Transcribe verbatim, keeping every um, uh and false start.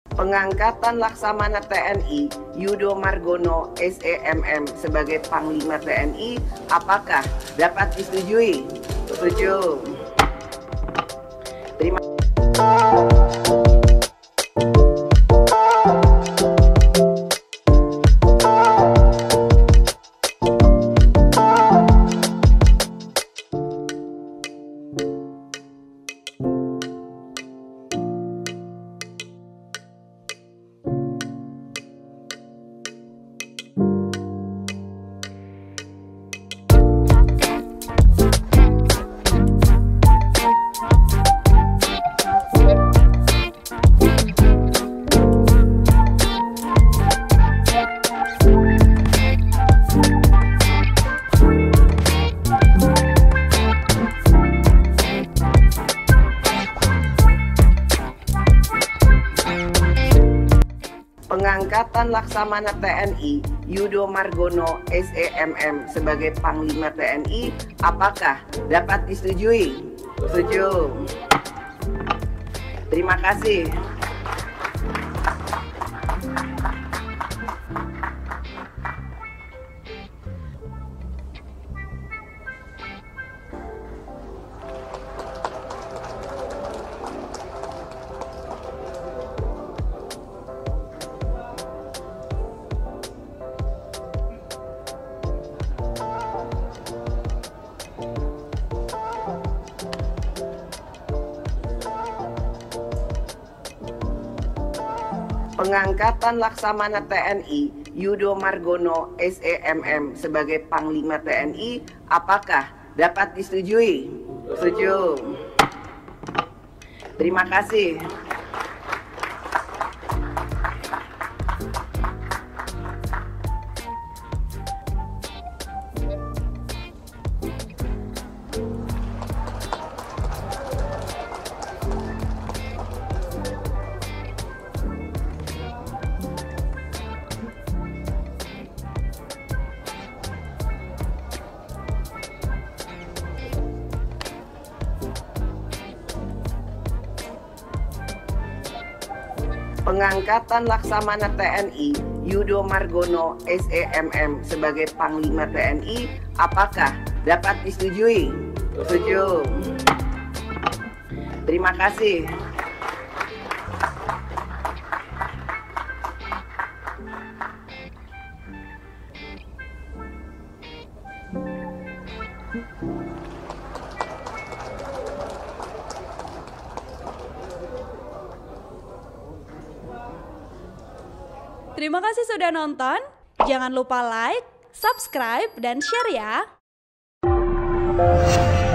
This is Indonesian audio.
Pengangkatan Laksamana T N I Yudo Margono S E M M sebagai Panglima T N I apakah dapat disetujui? Setuju. Terima Pengangkatan Laksamana T N I Yudo Margono S E M M sebagai Panglima T N I apakah dapat disetujui? Setuju. Terima kasih. Pengangkatan Laksamana T N I Yudo Margono S E M M sebagai Panglima T N I apakah dapat disetujui? Setuju. Terima kasih. Pengangkatan Laksamana T N I Yudo Margono S E M M sebagai Panglima T N I apakah dapat disetujui? Setuju. Terima kasih. Terima kasih sudah nonton. Jangan lupa like, subscribe, dan share ya.